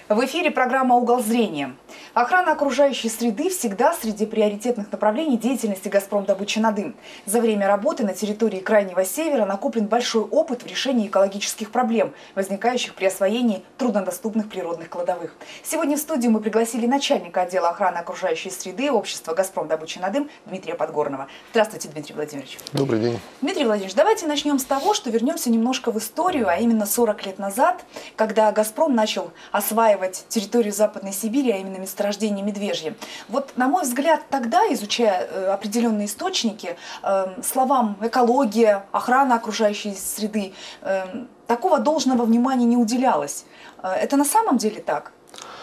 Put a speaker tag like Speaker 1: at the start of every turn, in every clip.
Speaker 1: В эфире программа «Угол зрения». Охрана окружающей среды всегда среди приоритетных направлений деятельности «Газпромдобыча-Надым». За время работы на территории Крайнего Севера накоплен большой опыт в решении экологических проблем, возникающих при освоении труднодоступных природных кладовых. Сегодня в студию мы пригласили начальника отдела охраны окружающей среды общества «Газпромдобыча-Надым» Дмитрия Подгорного. Здравствуйте, Дмитрий Владимирович.
Speaker 2: Добрый день.
Speaker 1: Дмитрий Владимирович, давайте начнем с того, что вернемся немножко в историю, а именно 40 лет назад, когда «Газпром» начал осваивать территорию Западной Сибири, а именно месторождение Медвежье. Вот, на мой взгляд, тогда, изучая определенные источники, словам экология, охрана окружающей среды, такого должного внимания не уделялось. Это на самом деле так?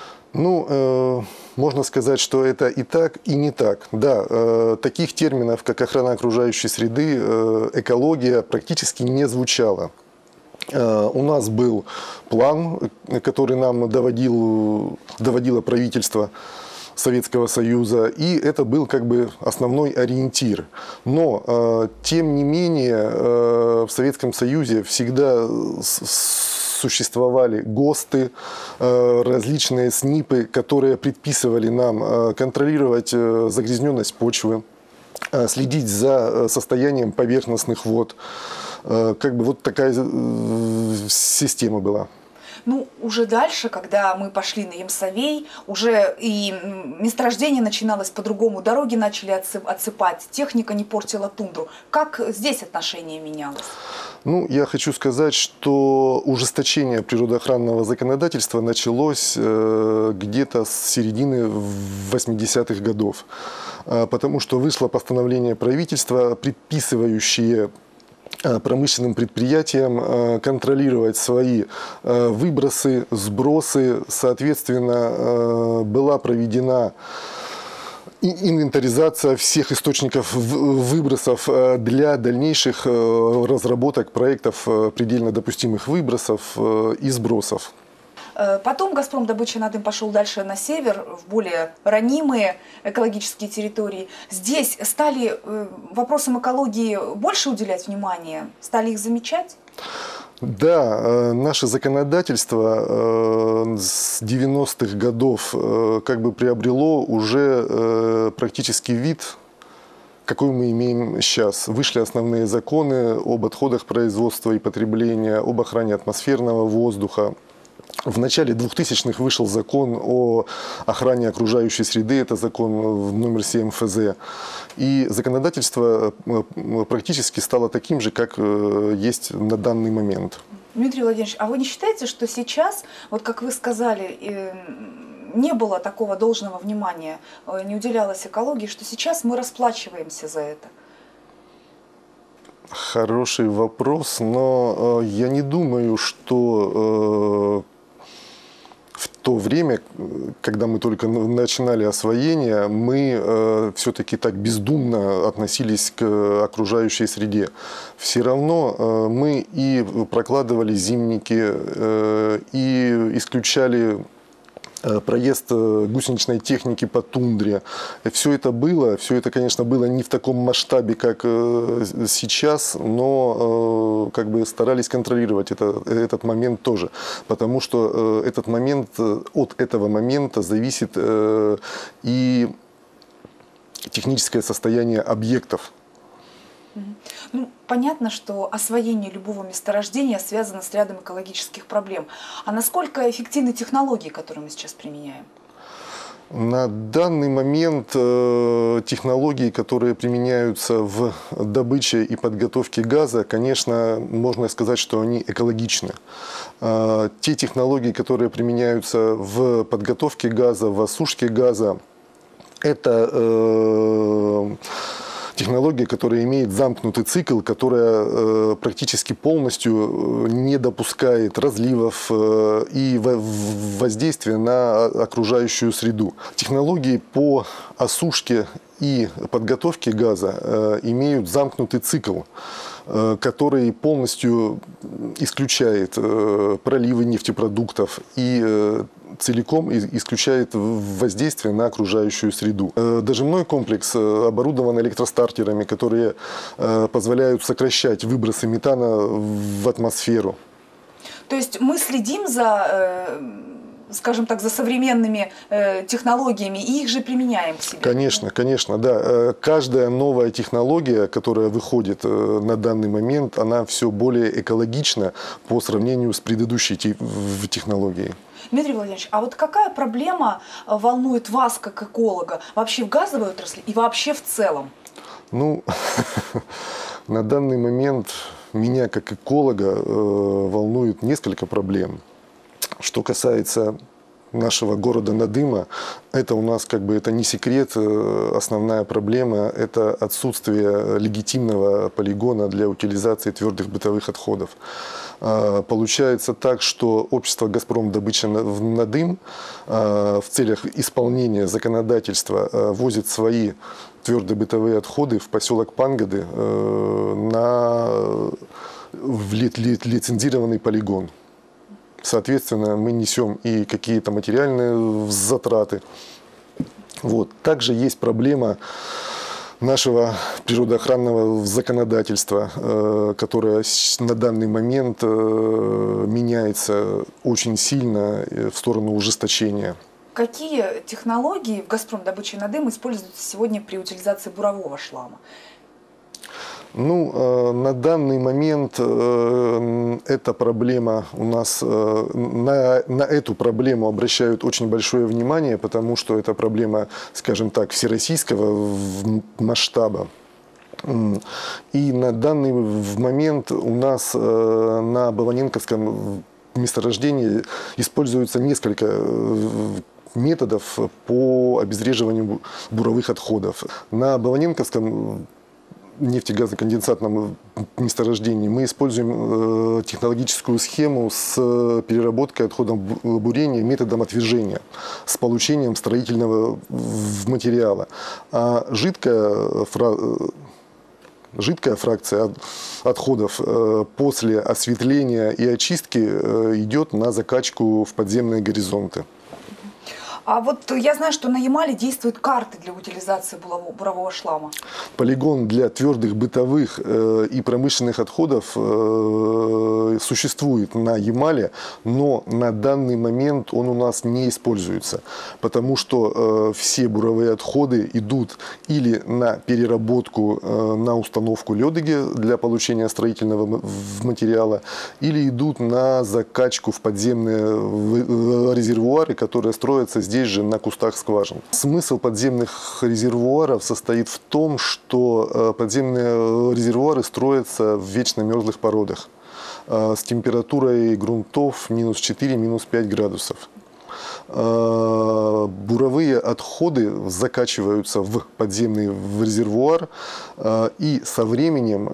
Speaker 2: Ну, можно сказать, что это и так, и не так. Да, таких терминов, как охрана окружающей среды, экология, практически не звучало. У нас был план, который нам доводило правительство Советского Союза, и это был как бы основной ориентир. Но, тем не менее, в Советском Союзе всегда существовали ГОСТы, различные СНИПы, которые предписывали нам контролировать загрязненность почвы, следить за состоянием поверхностных вод. Как бы вот такая система была.
Speaker 1: Ну, уже дальше, когда мы пошли на Емсовей, уже и месторождение начиналось по-другому, дороги начали отсыпать, техника не портила тундру. Как здесь отношение менялось?
Speaker 2: Ну, я хочу сказать, что ужесточение природоохранного законодательства началось где-то с середины 80-х годов. Потому что вышло постановление правительства, предписывающее промышленным предприятиям контролировать свои выбросы, сбросы. Соответственно, была проведена инвентаризация всех источников выбросов для дальнейших разработок проектов предельно допустимых выбросов и сбросов.
Speaker 1: Потом «Газпромдобыча-Надым» пошел дальше на север, в более ранимые экологические территории. Здесь стали вопросам экологии больше уделять внимание? Стали их замечать?
Speaker 2: Да, наше законодательство с 90-х годов как бы приобрело уже практически вид, какой мы имеем сейчас. Вышли основные законы об отходах производства и потребления, об охране атмосферного воздуха. В начале 2000-х вышел закон о охране окружающей среды, это закон номер 7 ФЗ. И законодательство практически стало таким же, как есть на данный момент.
Speaker 1: Дмитрий Владимирович, а вы не считаете, что сейчас, вот как вы сказали, не было такого должного внимания, не уделялось экологии, что сейчас мы расплачиваемся за это?
Speaker 2: Хороший вопрос, но я не думаю, что в то время, когда мы только начинали освоение, мы все-таки так бездумно относились к окружающей среде. Все равно мы и прокладывали зимники, и исключали проезд гусеничной техники по тундре. Все это, конечно, было не в таком масштабе, как сейчас, но как бы старались контролировать этот момент тоже. Потому что от этого момента зависит и техническое состояние объектов.
Speaker 1: Ну, понятно, что освоение любого месторождения связано с рядом экологических проблем. А насколько эффективны технологии, которые мы сейчас применяем?
Speaker 2: На данный момент технологии, которые применяются в добыче и подготовке газа, конечно, можно сказать, что они экологичны. Те технологии, которые применяются в подготовке газа, в осушке газа, это технология, которая имеет замкнутый цикл, которая практически полностью не допускает разливов и воздействия на окружающую среду. Технологии по осушке и подготовке газа имеют замкнутый цикл, который полностью исключает проливы нефтепродуктов и целиком исключает воздействие на окружающую среду. Дожимной комплекс оборудован электростартерами, которые позволяют сокращать выбросы метана в атмосферу.
Speaker 1: То есть мы следим за скажем так, за современными технологиями и их же применяем к себе.
Speaker 2: Конечно, конечно, да. Каждая новая технология, которая выходит на данный момент, она все более экологична по сравнению с предыдущей технологией.
Speaker 1: Дмитрий Владимирович, а вот какая проблема волнует вас как эколога вообще в газовой отрасли и вообще в целом?
Speaker 2: Ну, на данный момент меня как эколога волнует несколько проблем. Что касается нашего города Надыма, это у нас как бы это не секрет, основная проблема – это отсутствие легитимного полигона для утилизации твердых бытовых отходов. Получается так, что общество «Газпром» добыча в Надым в целях исполнения законодательства возит свои твердые бытовые отходы в поселок Пангады в лицензированный полигон. Соответственно, мы несем и какие-то материальные затраты. Вот. Также есть проблема нашего природоохранного законодательства, которое на данный момент меняется очень сильно в сторону ужесточения.
Speaker 1: Какие технологии в «Газпром» добычи Надым используются сегодня при утилизации бурового шлама?
Speaker 2: Ну, на данный момент эта проблема у нас, на эту проблему обращают очень большое внимание, потому что это проблема, скажем так, всероссийского масштаба. И на данный момент у нас на Баваненковском месторождении используется несколько методов по обезвреживанию буровых отходов. На Баваненковском нефтегазоконденсатном месторождении мы используем технологическую схему с переработкой отходов бурения методом отвержения с получением строительного материала. А жидкая фракция отходов после осветления и очистки идет на закачку в подземные горизонты.
Speaker 1: А вот я знаю, что на Ямале действуют карты для утилизации бурового шлама.
Speaker 2: Полигон для твердых бытовых и промышленных отходов существует на Ямале, но на данный момент он у нас не используется, потому что все буровые отходы идут или на переработку на установку лёдыги для получения строительного материала, или идут на закачку в подземные резервуары, которые строятся здесь же на кустах скважин. Смысл подземных резервуаров состоит в том, что подземные резервуары строятся в вечно мерзлых породах с температурой грунтов минус 4, минус 5 градусов. Буровые отходы закачиваются в подземный резервуар и со временем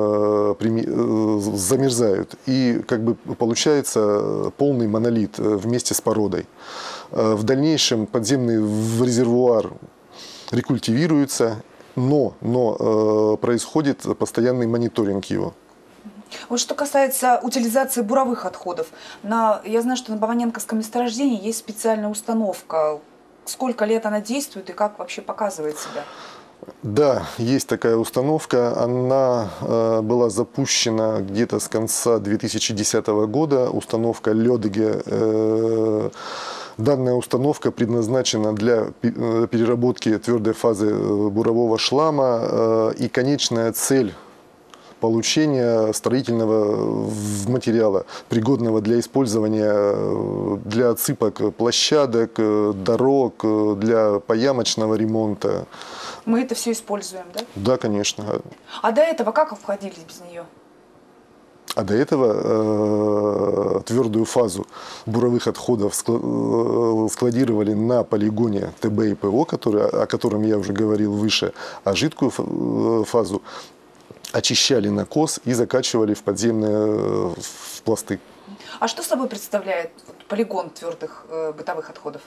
Speaker 2: замерзают. И как бы получается полный монолит вместе с породой. В дальнейшем подземный резервуар рекультивируется, но происходит постоянный мониторинг его.
Speaker 1: Вот что касается утилизации буровых отходов, я знаю, что на Баваненковском месторождении есть специальная установка. Сколько лет она действует и как вообще показывает себя?
Speaker 2: Да, есть такая установка. Она была запущена где-то с конца 2010 года. Установка лёдыги. Данная установка предназначена для переработки твердой фазы бурового шлама. И конечная цель получения строительного материала, пригодного для использования для отсыпок площадок, дорог, для поямочного ремонта.
Speaker 1: Мы это все используем, да?
Speaker 2: Да, конечно.
Speaker 1: А до этого как обходились без нее?
Speaker 2: А до этого твердую фазу буровых отходов складировали на полигоне ТБ и ПО, о котором я уже говорил выше, а жидкую фазу очищали на кос и закачивали в подземные пласты.
Speaker 1: А что собой представляет полигон твердых бытовых отходов?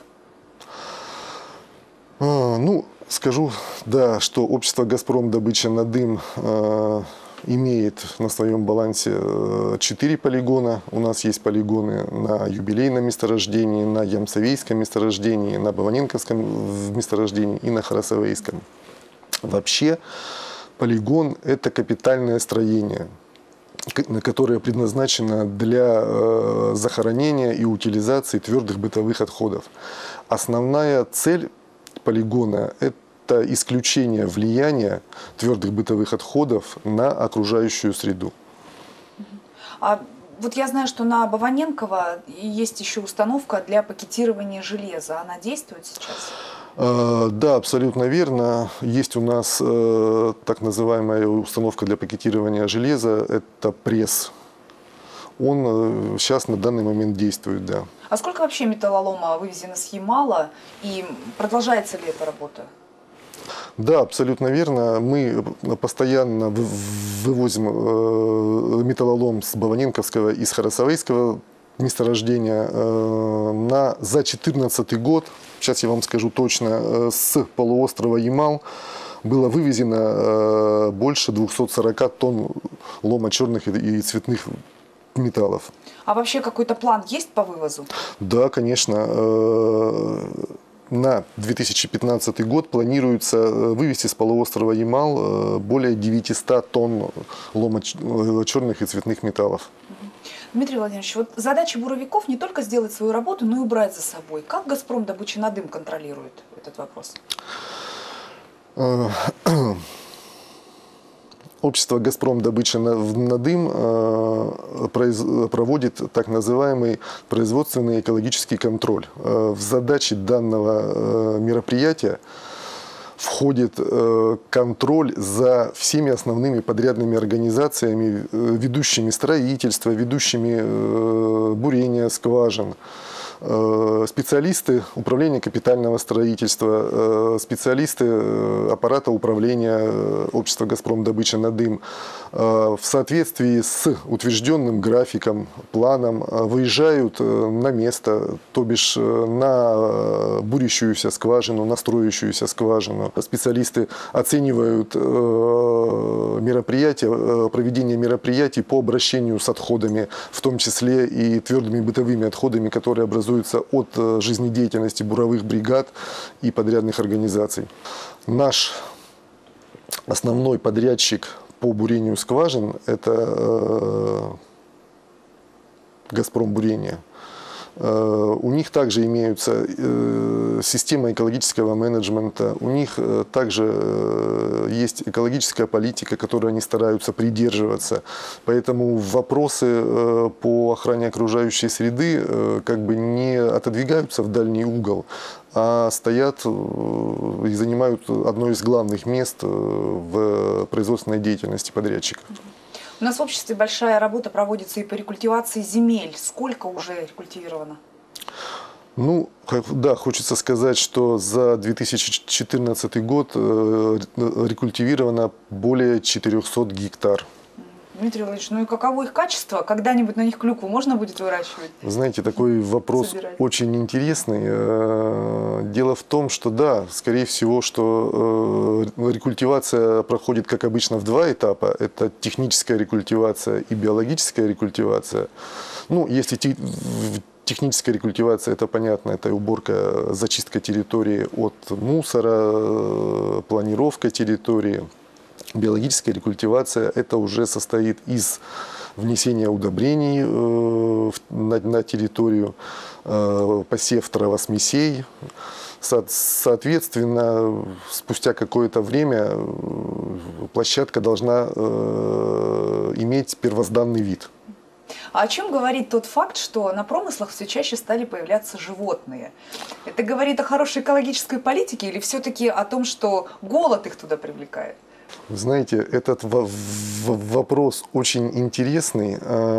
Speaker 2: Ну, скажу, да, что общество «Газпром» добыча Надым имеет на своем балансе 4 полигона. У нас есть полигоны на юбилейном месторождении, на Ямцевейском месторождении, на Баваненковском месторождении и на Харасовейском. Вообще, полигон – это капитальное строение. которая предназначена для захоронения и утилизации твердых бытовых отходов. Основная цель полигона – это исключение влияния твердых бытовых отходов на окружающую среду.
Speaker 1: А вот я знаю, что на Баваненкова есть еще установка для пакетирования железа. Она действует сейчас?
Speaker 2: Да, абсолютно верно. Есть у нас так называемая установка для пакетирования железа, это пресс. Он сейчас на данный момент действует, да.
Speaker 1: А сколько вообще металлолома вывезено с Ямала и продолжается ли эта работа?
Speaker 2: Да, абсолютно верно. Мы постоянно вывозим металлолом с Баваненковского и с Харасавейского месторождения. За 2014 год, сейчас я вам скажу точно, с полуострова Ямал было вывезено больше 240 тонн лома черных и цветных металлов.
Speaker 1: А вообще какой-то план есть по вывозу?
Speaker 2: Да, конечно. На 2015 год планируется вывести с полуострова Ямал более 900 тонн лома черных и цветных металлов.
Speaker 1: Дмитрий Владимирович, вот задача буровиков не только сделать свою работу, но и убрать за собой. Как «Газпром добыча на дым» контролирует этот вопрос?
Speaker 2: Общество «Газпром добыча на дым» проводит так называемый производственный экологический контроль. В задачи данного мероприятия входит контроль за всеми основными подрядными организациями, ведущими строительство, ведущими бурение скважин. Специалисты управления капитального строительства, специалисты аппарата управления общества «Газпром добыча на дым» в соответствии с утвержденным графиком, планом выезжают на место, то бишь на бурящуюся скважину, на строящуюся скважину. Специалисты оценивают мероприятия, проведение мероприятий по обращению с отходами, в том числе и твердыми бытовыми отходами, которые образуются от жизнедеятельности буровых бригад и подрядных организаций. Наш основной подрядчик по бурению скважин – это «Газпром бурение». У них также имеются система экологического менеджмента, у них также есть экологическая политика, которой они стараются придерживаться. Поэтому вопросы по охране окружающей среды как бы не отодвигаются в дальний угол, а стоят и занимают одно из главных мест в производственной деятельности подрядчиков.
Speaker 1: У нас в обществе большая работа проводится и по рекультивации земель. Сколько уже рекультивировано?
Speaker 2: Ну, да, хочется сказать, что за 2014 год рекультивировано более 400 гектар.
Speaker 1: Дмитрий Владимирович, ну и каково их качество? Когда-нибудь на них клюкву можно будет выращивать?
Speaker 2: Вы знаете, такой вопрос
Speaker 1: собирать?
Speaker 2: Очень интересный. Дело в том, что да, скорее всего, что рекультивация проходит, как обычно, в два этапа. Это техническая рекультивация и биологическая рекультивация. Ну, если техническая рекультивация, это понятно, это уборка, зачистка территории от мусора, планировка территории. Биологическая рекультивация – это уже состоит из внесения удобрений на территорию, посев травосмесей. Соответственно, спустя какое-то время площадка должна иметь первозданный вид.
Speaker 1: А о чем говорит тот факт, что на промыслах все чаще стали появляться животные? Это говорит о хорошей экологической политике или все-таки о том, что голод их туда привлекает?
Speaker 2: Вы знаете, этот вопрос очень интересный.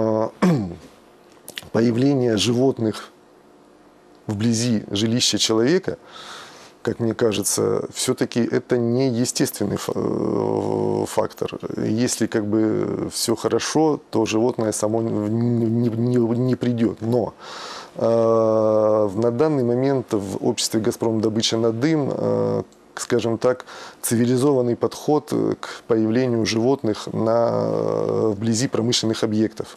Speaker 2: Появление животных вблизи жилища человека, как мне кажется, все-таки это не естественный фактор. Если как бы все хорошо, то животное само не придет. Но на данный момент в обществе «Газпром добыча на дым», скажем так, цивилизованный подход к появлению животных вблизи промышленных объектов.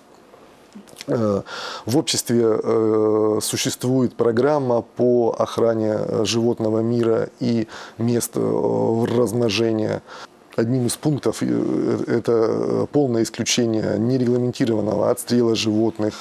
Speaker 2: В обществе существует программа по охране животного мира и мест размножения. одним из пунктов это полное исключение нерегламентированного отстрела животных,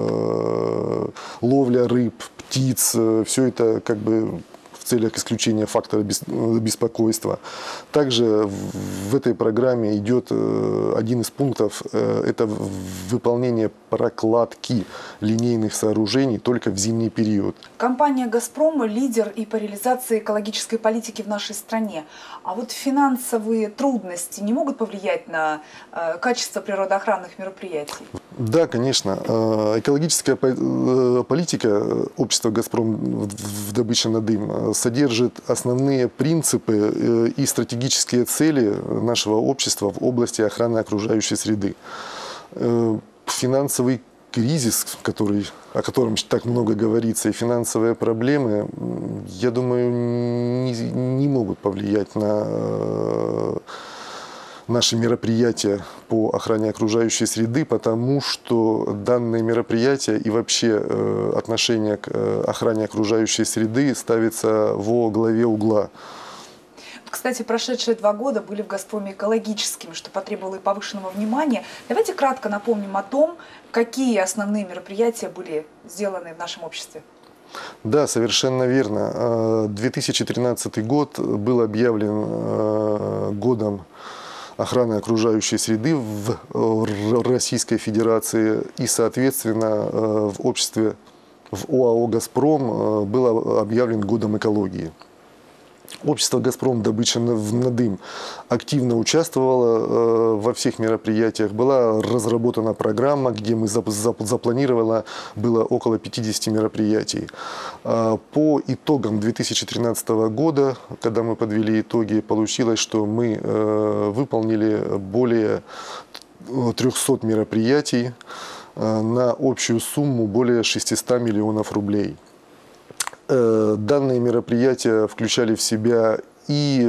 Speaker 2: ловля рыб, птиц. Все это как бы в целях исключения фактора беспокойства. Также в этой программе идет один из пунктов – это выполнение прокладки линейных сооружений только в зимний период.
Speaker 1: Компания «Газпром» – лидер и по реализации экологической политики в нашей стране. А вот финансовые трудности не могут повлиять на качество природоохранных мероприятий?
Speaker 2: Да, конечно. Экологическая политика общества «Газпром» в добыче на дым содержит основные принципы и стратегические цели нашего общества в области охраны окружающей среды. Финансовый кризис, о котором так много говорится, и финансовые проблемы, я думаю, не могут повлиять на наши мероприятия по охране окружающей среды, потому что данные мероприятия и вообще отношение к охране окружающей среды ставится во главе угла.
Speaker 1: Кстати, прошедшие 2 года были в «Газпроме» экологическими, что потребовало и повышенного внимания. Давайте кратко напомним о том, какие основные мероприятия были сделаны в нашем обществе.
Speaker 2: Да, совершенно верно. 2013 год был объявлен годом охраны окружающей среды в Российской Федерации, и, соответственно, в обществе, в ОАО «Газпром» был объявлен годом экологии. Общество «Газпром» добыча на дым активно участвовало во всех мероприятиях. Была разработана программа, где мы запланировано было около 50 мероприятий. По итогам 2013 года, когда мы подвели итоги, получилось, что мы выполнили более 300 мероприятий на общую сумму более 600 миллионов рублей. Данные мероприятия включали в себя и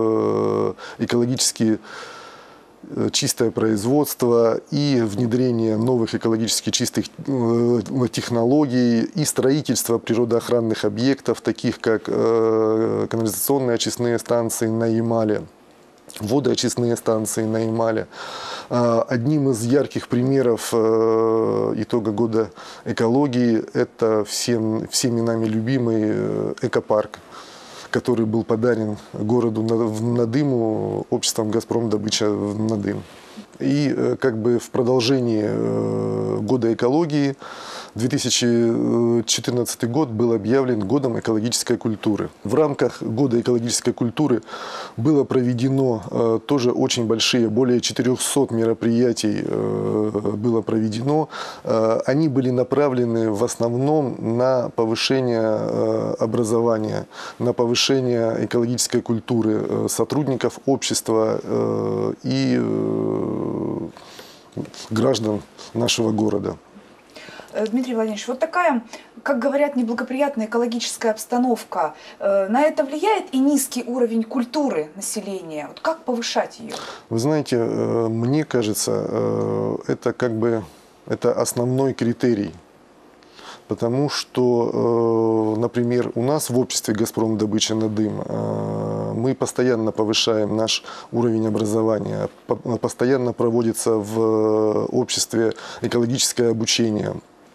Speaker 2: экологически чистое производство, и внедрение новых экологически чистых технологий, и строительство природоохранных объектов, таких как канализационные очистные станции на Ямале, водоочистные станции на Ямале. Одним из ярких примеров итога года экологии это всеми нами любимый экопарк, который был подарен городу Надыму обществом «Газпром» добыча на дым. И как бы в продолжении года экологии 2014 год был объявлен годом экологической культуры. В рамках года экологической культуры было проведено тоже очень большие, более 400 мероприятий было проведено. Они были направлены в основном на повышение образования, на повышение экологической культуры сотрудников общества и граждан нашего города.
Speaker 1: Дмитрий Владимирович, вот такая, как говорят, неблагоприятная экологическая обстановка, на это влияет и низкий уровень культуры населения? Вот как повышать ее?
Speaker 2: Вы знаете, мне кажется, это как бы это основной критерий. Потому что, например, у нас в обществе «Газпром» добыча на дым мы постоянно повышаем наш уровень образования, постоянно проводится в обществе экологическое обучение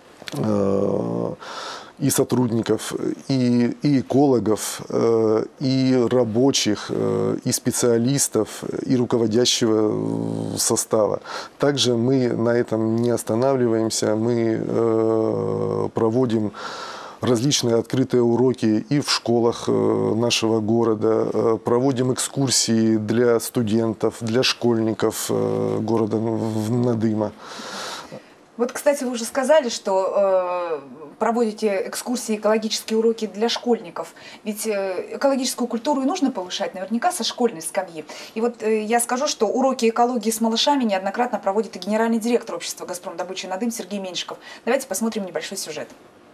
Speaker 2: и сотрудников, и экологов, и рабочих, и специалистов, и руководящего состава. Также мы на этом не останавливаемся, мы проводим различные открытые уроки и в школах нашего города, проводим экскурсии для студентов, для школьников города Надыма.
Speaker 1: Вот, кстати, вы уже сказали, что проводите экскурсии, экологические уроки для школьников. Ведь экологическую культуру и нужно повышать наверняка со школьной скамьи. И вот я скажу, что уроки экологии с малышами неоднократно проводит и генеральный директор общества «Газпром» добыча на дым Сергей Меньшиков. Давайте посмотрим небольшой сюжет.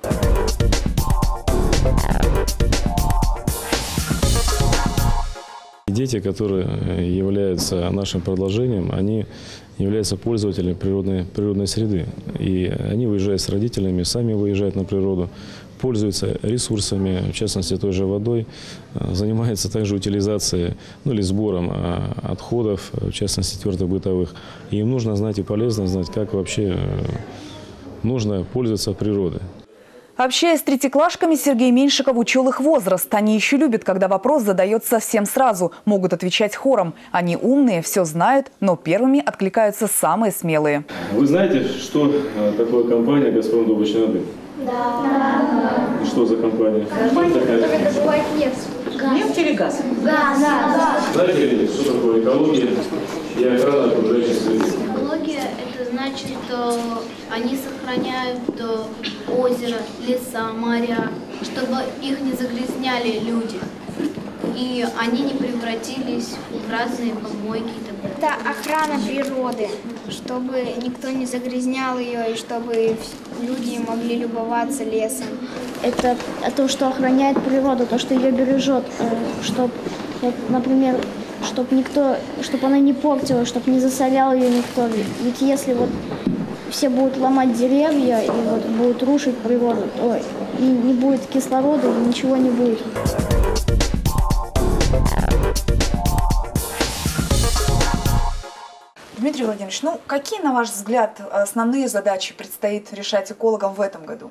Speaker 3: Дети, которые являются нашим продолжением, они являются пользователями природной среды. И они выезжают с родителями, сами выезжают на природу, пользуется ресурсами, в частности той же водой, занимается также утилизацией, ну, или сбором отходов, в частности твердых бытовых. И им нужно знать и полезно знать, как вообще нужно пользоваться природой.
Speaker 1: Общаясь с третьеклашками, Сергей Меньшиков учил их возраст. Они еще любят, когда вопрос задается всем сразу. Могут отвечать хором. Они умные, все знают, но первыми откликаются самые смелые.
Speaker 3: Вы знаете, что такое компания «Газпром добыча надым»?
Speaker 4: Да.
Speaker 3: И что за компания?
Speaker 4: Компания, которая добывает нефть.
Speaker 5: Нефть или газ?
Speaker 4: Газ.
Speaker 3: Знаете ли, что такое экология и охрана окружающей среды?
Speaker 6: Экология – это значит, что они сохраняют озеро, леса, моря, чтобы их не загрязняли люди. И они не превратились в разные помойки и так далее.
Speaker 4: Это охрана природы, чтобы никто не загрязнял ее и чтобы люди могли любоваться лесом.
Speaker 7: Это то, что охраняет природу, то, что ее бережет, чтобы, например, чтобы она не портила, чтобы не засорял ее никто. Ведь если вот все будут ломать деревья и вот будут рушить природу, то и не будет кислорода, и ничего не будет.
Speaker 1: Дмитрий Владимирович, ну какие, на ваш взгляд, основные задачи предстоит решать экологам в этом году?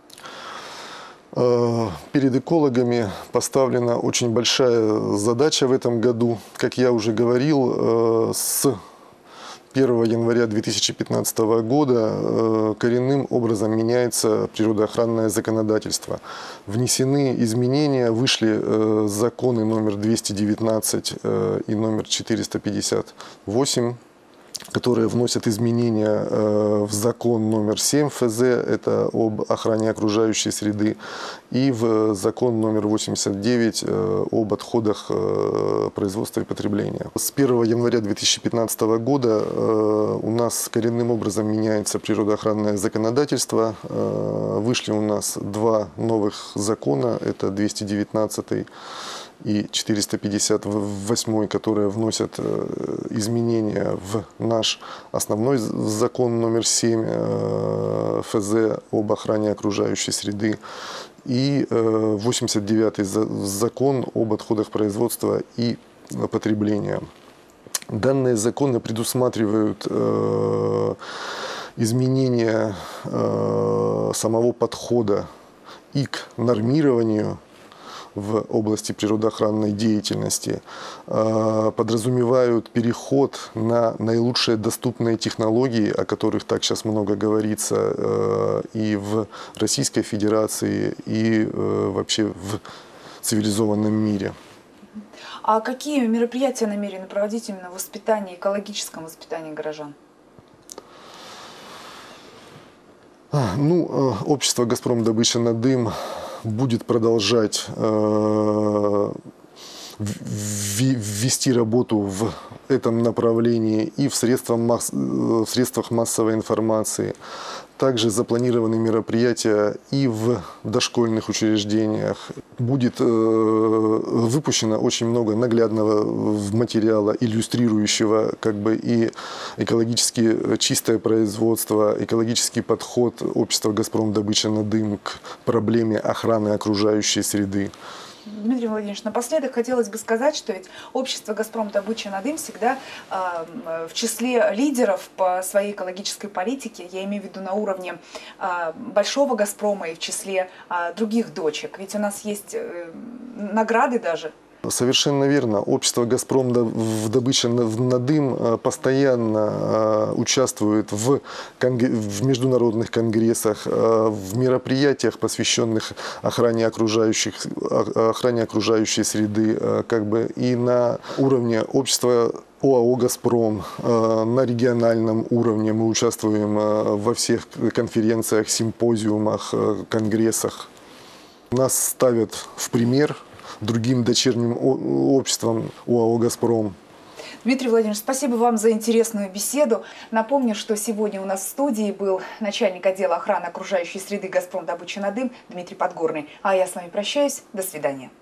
Speaker 2: Перед экологами поставлена очень большая задача в этом году. Как я уже говорил, с 1 января 2015 года коренным образом меняется природоохранное законодательство. Внесены изменения, вышли законы номер 219 и номер 458, которые вносят изменения в закон номер 7 ФЗ, это об охране окружающей среды, и в закон номер 89 об отходах производства и потребления. С 1 января 2015 года у нас коренным образом меняется природоохранное законодательство. Вышли у нас два новых закона, это 219 и 458, которые вносят изменения в наш основной закон номер 7 ФЗ об охране окружающей среды и 89-й закон об отходах производства и потребления. Данные законы предусматривают изменение самого подхода и к нормированию в области природоохранной деятельности, подразумевают переход на наилучшие доступные технологии, о которых так сейчас много говорится и в Российской Федерации, и вообще в цивилизованном мире.
Speaker 1: А какие мероприятия намерены проводить именно в воспитании, экологическом воспитании горожан?
Speaker 2: Общество «Газпром добыча надым» будет продолжать вести работу в этом направлении и в средствах массовой информации. Также запланированы мероприятия и в дошкольных учреждениях. Будет выпущено очень много наглядного материала, иллюстрирующего и экологически чистое производство, экологический подход общества «Газпром добыча надым» к проблеме охраны окружающей среды.
Speaker 1: Дмитрий Владимирович, напоследок хотелось бы сказать, что ведь общество «Газпром добыча надым» всегда в числе лидеров по своей экологической политике, я имею в виду на уровне большого «Газпрома» и в числе других дочек. Ведь у нас есть награды даже.
Speaker 2: Совершенно верно. Общество «Газпром добыча надым» постоянно участвует в международных конгрессах, в мероприятиях, посвященных охране окружающей среды, и на уровне общества ОАО «Газпром», на региональном уровне мы участвуем во всех конференциях, симпозиумах, конгрессах. Нас ставят в пример другим дочерним обществам ОАО «Газпром».
Speaker 1: Дмитрий Владимирович, спасибо вам за интересную беседу. Напомню, что сегодня у нас в студии был начальник отдела охраны окружающей среды «Газпром добыча надым» Дмитрий Подгорный. А я с вами прощаюсь. До свидания.